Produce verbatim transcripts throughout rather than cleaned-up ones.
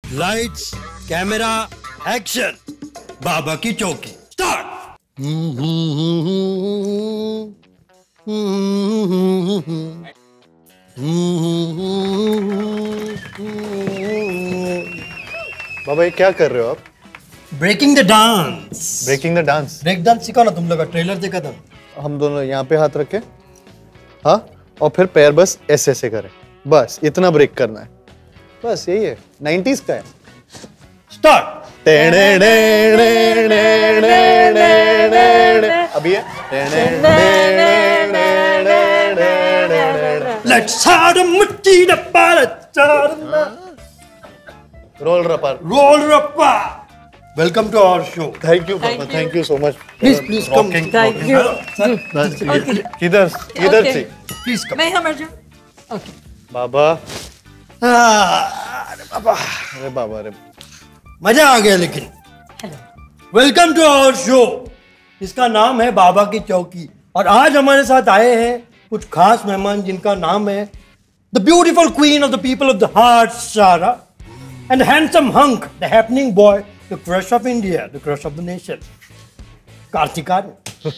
Lights, camera, action. बाबा की चौकी, start. बाबा ये क्या कर रहे हो आप? Breaking the dance. Breaking the dance? Break dance सीखा ना तुम लोग का, ट्रेलर देखा था। हम दोनों यहाँ पे हाथ रखे, हाँ, और फिर पैर बस ऐसे ऐसे करें, बस इतना ब्रेक करना है, बस यही है, नाइंटीज़ का है। स्टार्ट। अभी है लेट्स have the मुट्ठी द रोल रपा। रोल रप्पा। Welcome to our show. Thank you पापा, thank you so much. Please please come. Thank you. किधर किधर Okay. से? Please come. मैं यहाँ जाऊँ? Okay. बाबा, अरे बाबा, अरे बाबा, अरे मजा आ गया। लेकिन Hello. Welcome to our show. इसका नाम है बाबा की चौकी, और आज हमारे साथ आए हैं कुछ खास मेहमान जिनका नाम है the beautiful queen of the people of the heart, Sara, and handsome hunk, the happening boy, the crush of India, the crush of the nation, Kartik Aaryan.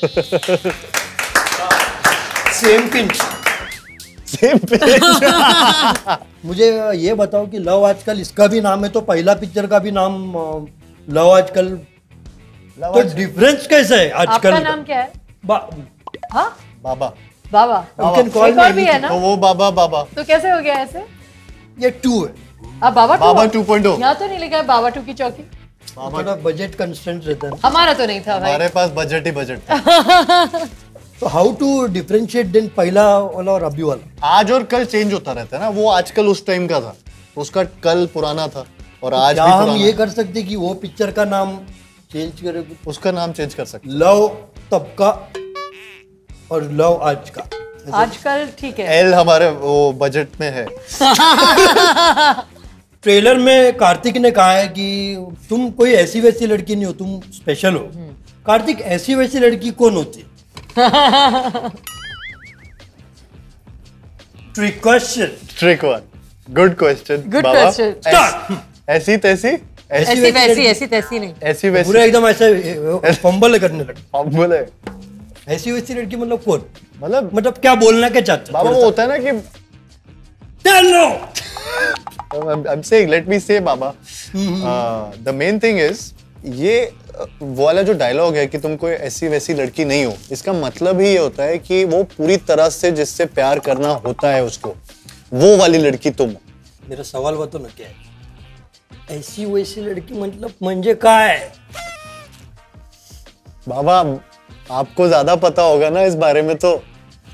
Same pinch. Same page. मुझे ये बताओ कि लव आजकल इसका भी नाम है, तो पहला पिक्चर का भी नाम अ, लव आजकल, तो डिफरेंस कैसे है आजकल? आपका नाम क्या है? बा- हाँ? बाबा, बाबा। You can call एक me और भी है anything. ना? तो वो बाबा बाबा तो कैसे हो गया ऐसे? ये टू है। आप बाबा टू बाबा हो? Two point O. यहाँ तो नहीं लिखा है बाबा टू की चौकी। थोड़ा बजट कंस्टेंट रहता है। हमारा तो नहीं था भाई। हमारे पास बजट ही बजट था। तो हाउ टू डिफरेंशिएट देन पहला वाला और अभी वाला? आज और कल चेंज होता रहता है ना, वो आजकल उस टाइम का था, उसका कल पुराना था और आज क्या भी हम पुराना ये है। कर सकते कि वो पिक्चर का नाम चेंज करें? उसका नाम चेंज कर सकते। लव तब का और लव आज का। आजकल ठीक है। एल हमारे वो बजट में है। ट्रेलर में कार्तिक ने कहा है कि तुम कोई ऐसी वैसी लड़की नहीं हो, तुम स्पेशल हो। कार्तिक, ऐसी वैसी लड़की कौन होती? Trick question. Trick one, good question. Good question. Start. ऐसी तैसी, ऐसी ऐसी वैसी ऐसी तैसी नहीं। ऐसी वैसी, पूरा एकदम ऐसे फंबल करने लगे। हम बोले ऐसी वैसी लड़की मतलब कौन? मतलब मतलब क्या बोलना क्या चाहते? बाबा वो होता है ना कि Tell no. I'm, I'm saying, let me say Baba, uh, the main thing is, ये uh, वो वाला जो डायलॉग है कि तुम कोई ऐसी वैसी लड़की नहीं हो, इसका मतलब ही ये होता है कि वो पूरी तरह से जिससे प्यार करना होता है उसको, वो वाली लड़की तुम हो। मेरा सवाल बताओ ना क्या है? ऐसी वैसी लड़की मतलब म्हणजे काय? बाबा आपको ज्यादा पता होगा ना इस बारे में, तो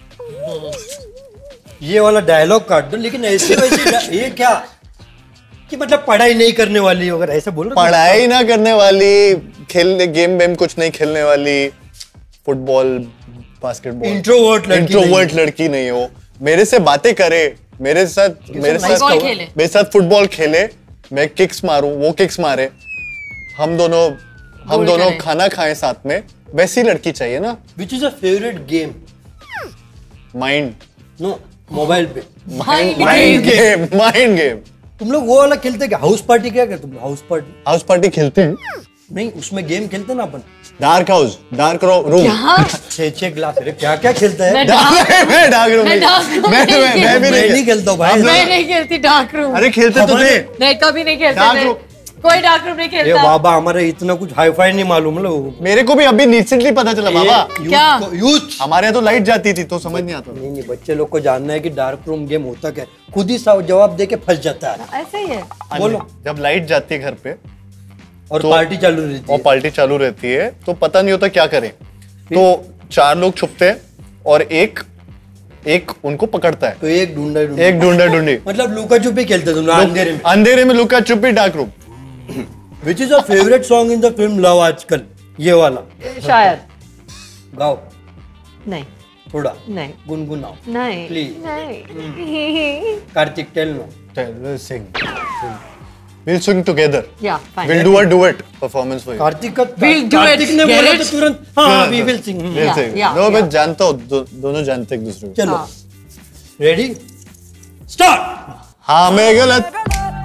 ये वाला डायलॉग काट दो, लेकिन ऐसी वैसी ये क्या कि मतलब पढ़ाई नहीं करने वाली, अगर ऐसा बोल रहे हो? पढ़ाई ना करने वाली, खेलने गेम वेम कुछ नहीं खेलने वाली, फुटबॉल बास्केटबॉल, इंट्रोवर्ट लड़की इंट्रोवर्ट लड़की नहीं हो, मेरे से बातें करे, मेरे साथ मेरे साथ फुटबॉल खेले। मेरे साथ फुटबॉल खेले, मैं किक्स मारूं, वो किक्स मारे, हम दोनों हम गोल दोनों करें। खाना खाएं साथ में, वैसी लड़की चाहिए ना। Which is a favourite game? Mind no, mobile पे Mind mind game, mind game. तुम लोग वो वाला खेलते क्या? हाउस पार्टी क्या करते तुम लोग? हाउस पार्टी हाउस पार्टी खेलते हैं, नहीं, उसमें गेम खेलते ना अपन। Dark house, dark room. छह छह ग्लास, अरे क्या क्या खेलता है? मैं मैं डार्क रूम मैं dark room मैं नहीं मैं मैं भी मैं नहीं नहीं खेलता हूँ भाई। मैं नहीं खेलती डार्क रूम। अरे खेलते तो थे। नहीं, कभी नहीं खेलते Dark थे। room। कोई डार्क रूम नहीं ये खेलता। बाबा हमारे इतना कुछ हाई फाई नहीं मालूम। मतलब मेरे को भी अभी रिसेंटली पता चला बाबा, क्या? यूथ। हमारे यहाँ तो लाइट जाती थी तो समझ नहीं आता। नहीं नहीं, बच्चे लोग को जानना है कि डार्क रूम गेम होता क्या है। खुद ही सब जवाब दे के फंस जाता है। ऐसे ही है। बोलो। जब लाइट जाती है घर पे और तो- पार्टी चालू रहती और है। पार्टी चालू रहती है तो पता नहीं होता क्या करें, तो चार लोग छुपते हैं और एक एक उनको पकड़ता है, तो एक ढूंढा ढूंढा एक ढूंढा ढूंढी। मतलब लुका छुपी खेलते तुम लोग अंधेरे में। अंधेरे में लुका छुपी, dark room. Which is a favourite song in the film Love Aajkal? ये वाला शायद। गाओ नहीं थोड़ा, नहीं गुनगुनाओ नहीं प्लीज। नहीं। Kartik tell no. Sing, we'll sing together, Yeah, fine. we'll do a duet performance for you। Kartik का We'll do कार्तिक it, ने get बोला it? तो तुरंत हाँ we will sing. We'll Yeah, sing। yeah, no मैं yeah. जानता हूँ, दो, दोनों जानते एक दूसरे को। चलो हाँ। Ready start. हाँ मैं गलत,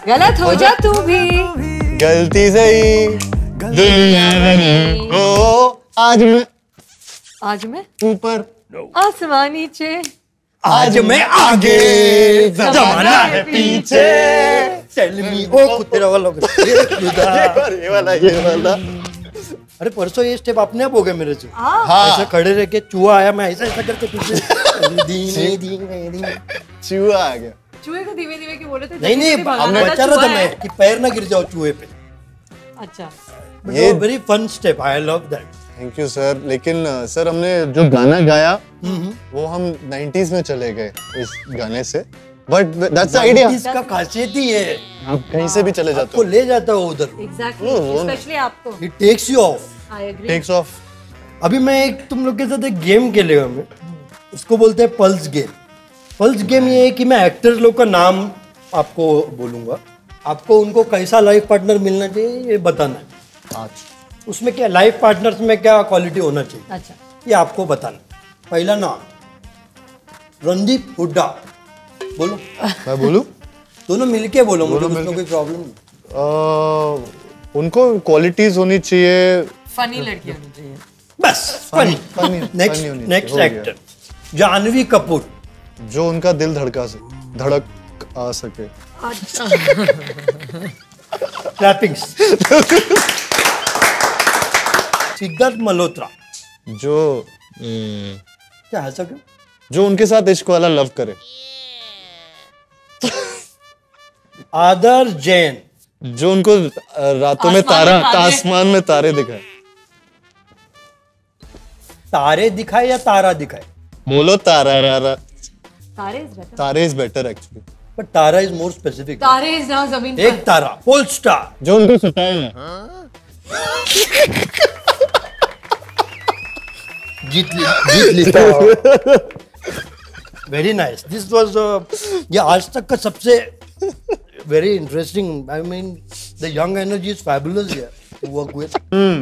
गलत हो जा तू भी। गलती से ही दुनिया बनी हो। आज मैं आज मैं ऊपर, आसमान नीचे, आज मैं आगे, जमाना है पीछे। Tell me, ओ तेरा वाला ये वाला ये वाला। अरे परसों ये स्टेप अपने आप हो गए मेरे से। हाँ ऐसे खड़े रह के चूहा आया, मैं ऐसा ऐसा करके पीछे धीमे धीमे धीमे। चूहा आ गया। चूहे को धीमे धीमे क्यों बोले थे? नहीं नहीं, हमने बचा रहा था मैं कि पैर ना गिर जाओ चूहे पे। अच्छा, ये very fun step, I love that. Thank you sir. लेकिन सर हमने जो गाना गाया वो हम नाइंटीज़ में चले गए इस गाने से, बट दैट्स द आइडिया। इसका खासियत ही है, आप कहीं से भी चले जाते आपको हो, ले जाता हो उधर, एग्जैक्टली, स्पेशली आपको। It takes you off, I agree. Takes off. अभी मैं एक तुम लोग के साथ एक गेम खेलेगा, मैं उसको बोलते हैं पल्स गेम। पल्स गेम ये है कि मैं एक्टर लोग का नाम आपको बोलूंगा, आपको उनको कैसा लाइफ पार्टनर मिलना चाहिए ये बताना है। आज उसमें क्या लाइफ पार्टनर्स में क्या क्वालिटी होना चाहिए अच्छा, ये आपको बताना। पहला नाम रणदीप हुड्डा, बोलो। मैं बोलूं? दोनों मिलके बोलो, मुझे बोलो उसमें कोई प्रॉब्लम नहीं। अह, उनको क्वालिटीज होनी चाहिए। फनी लड़की होनी चाहिए। बस फनी। funny, नेक्स्ट funny होनी नेक्स्ट चाहिए, हो एक्टर जानवी कपूर, जो उनका दिल धड़का से धड़क आ सके। क्लैपिंग्स। सिद्धार्थ मल्होत्रा, जो क्या हंसा क्यों? जो उनके साथ इश्क वाला लव करे। आदर जैन, जो उनको अ, रातों में आसमान तारा में तारे। आसमान में तारे दिखाए। तारे दिखाए या तारा दिखाए? बोलो तारा रारा। Taare is better. Taare is better actually. But Tara is more specific. Taare is ना जमीन एक तारा, पोल स्टार। जो उनको सताए ना। जीत ली, जीत ली। वेरी नाइस, दिस वाज ये आज तक का सबसे very interesting, I mean the young energy is fabulous here to work with.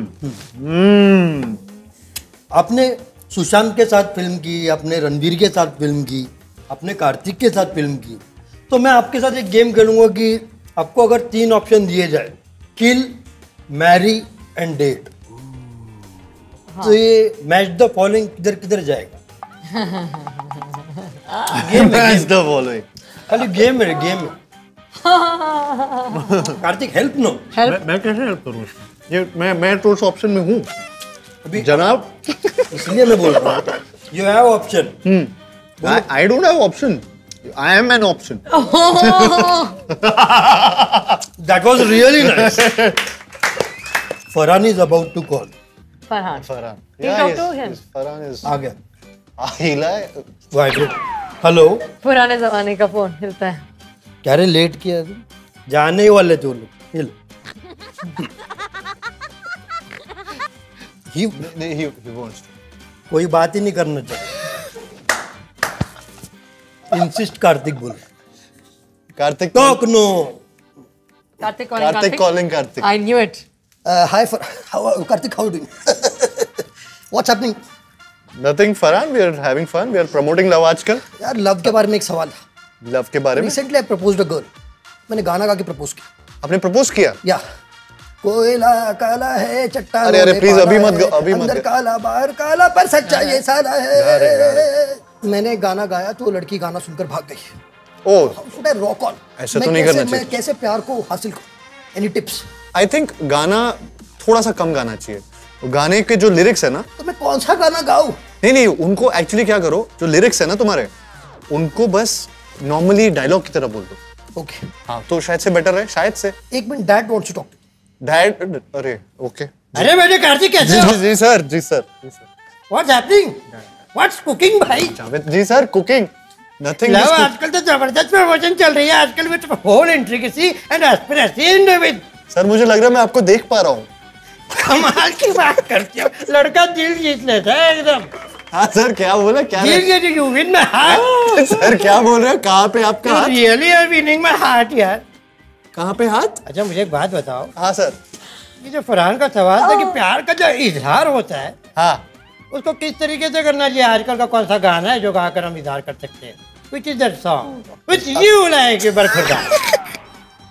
आपने सुशांत के साथ फिल्म की, आपने रणवीर के साथ फिल्म की, आपने कार्तिक के साथ फिल्म की, तो मैं आपके साथ एक गेम खेलूंगा कि आपको अगर तीन ऑप्शन दिए जाए, किल, मैरी एंड डेट, तो ये मैच द फॉलोइंग किधर किधर जाएगा? गेम है, That's the following. खाली गेम है, गेम है। Kartik help no. मैं, मैं कैसे हेल्प करूं इसमें? ये मैं मैं तो उस ऑप्शन में हूँ अभी जनाब। इसलिए मैं बोल रहा हूँ, you have option. I, I don't have option. I am an option. That was really nice. Farhan is about to call. Farhan. Farhan. You talk to him. yes, Farhan is. आ गया। Ah, हिला है। वाइब्रेट। हेलो, पुराने जमाने का phone हिलता है। क्या रे लेट किया तू? जाने ही वाले थे वो लोग। हिल। ही नहीं, he, he wants to. कोई बात ही नहीं करना चाहिए। इंसिस्ट कार्तिक बोल। Kartik talk no. Kartik calling Kartik calling Kartik. I knew it. Hi far how Kartik, how doing? What's happening? Nothing, Farhan. We are having fun. We are promoting love आजकल। यार लव के बारे में एक सवाल। लव के बारे में। Recently I proposed a girl. मैंने गाना गा के प्रपोज किया। आपने प्रपोज किया? या कोयला काला है चट्टान, अरे, अरे, please, अभी मत गाओ, अभी मत अंदर गाओ। काला बाहर काला पर सच्चा ये साला है। मैंने गाना गाया तो वो लड़की गाना सुनकर भाग गई। Oh, rock on. ऐसा तो नहीं करना मैं चाहिए। कैसे प्यार को हासिल करूं? Any tips? आई थिंक गाना थोड़ा सा कम गाना चाहिए। गाने के जो लिरिक्स है ना, तो मैं कौन सा गाना गाऊं? नहीं नहीं, उनको एक्चुअली क्या करो, जो लिरिक्स है ना तुम्हारे, उनको बस नॉर्मली डायलॉग की तरह बोल दो। ओके, हाँ, तो शायद से बेटर है, शायद से। एक minute, dad wants to talk. Dad, अरे ओके। अरे बेटे कार्तिक कैसे जी हो? जी जी सर, जी सर, जी sir. What's happening? What's cooking भाई? Javed ji sir, cooking nothing. लाओ, आजकल तो जबरदस्त प्रमोशन चल रही है आजकल विद होल इंट्रिकेसी एंड एस्पिरेसी इन विद। सर मुझे लग रहा है मैं आपको देख पा रहा हूँ। कमाल की बात करते हो, लड़का दिल जीत लेता है एकदम। हाँ सर, क्या बोला, क्या दिल जीत you win my heart. Sir क्या बोल रहे हो, कहाँ पे आपका यू हाथ? Really are winning my heart यार। कहाँ पे हाथ? अच्छा मुझे एक बात बताओ, हाँ सर। ये जो फरहान का सवाल था कि प्यार का जो इजहार होता है हाँ, उसको किस तरीके से करना चाहिए? आजकल का कौन सा गाना है जो गाकर हम इजहार कर सकते हैं? Which is that song which you like बरखुरदा?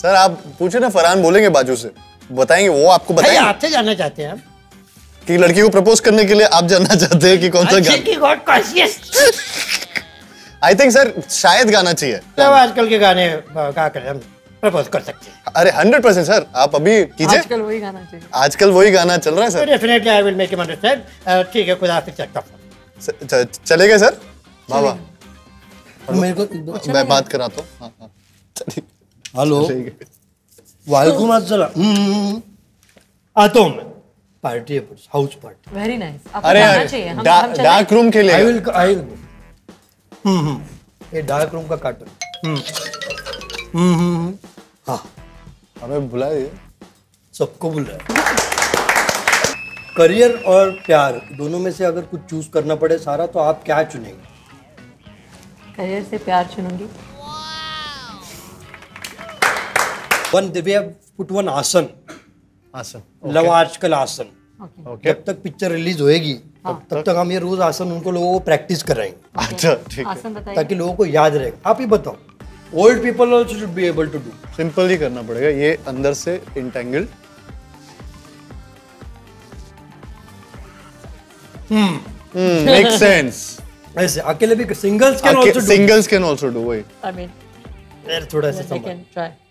सर आप पूछे ना, फरहान बोलेंगे बाजू से, बताएंगे वो आपको भाई बताएंगे आपसे जानना चाहते हैं हम कि लड़की को प्रपोज करने के लिए आप जानना चाहते हैं कि कौन सा गाना। की god conscious. I think sir शायद गाना चाहिए। तो आजकल के गाने क्या करें, हम प्रपोज कर सकते हैं। अरे हंड्रेड परसेंट सर, आप अभी कीजिए। आजकल वही गाना चाहिए। आजकल वही गाना चल रहा है sir. Definitely I will make him understand. ठीक है, खुदा हाफिज़, चलता हूं। च- च- चलेगा सर बाबा? मेरे को मैं बात कराता हूँ। हाँ, हाँ। चलिए। हेलो, चलेगा। वालेकुम अस्सलाम। हम्म, आता हूँ मैं। पार्टी है, हाउस पार्टी। Very nice. आपको अरे गाना यार, चाहिए। हम डा- हम चलें? डार्क रूम के आई लिए। Will I will hmm hmm ये डार्क रूम का कार्टून। हम्म हम्म हम्म हाँ, हमें बुलाइए। सबको बुल रहा है। करियर और प्यार दोनों में से अगर कुछ चूज करना पड़े सारा, तो आप क्या चुनेंगे? करियर से प्यार चुनूंगी। One we have put one आसन, हाँ सर। लव आजकल आसन। ओके। ओके। जब तक पिक्चर रिलीज होएगी तब, तब तक हम ये रोज आसन उनको लोगों को प्रैक्टिस कराएंगे, अच्छा ठीक है। आसन बताइए। ताकि लोगों को याद रहेगा। आप ही बताओ, old people also should be able to do. Simple ही करना पड़ेगा, ये अंदर से इंटेंगल्ड। हम्म मेक सेंस। ऐसे अकेले भी singles can also do. Singles can also do. वही आई मीन थोड़ा सा they संभाल। can try.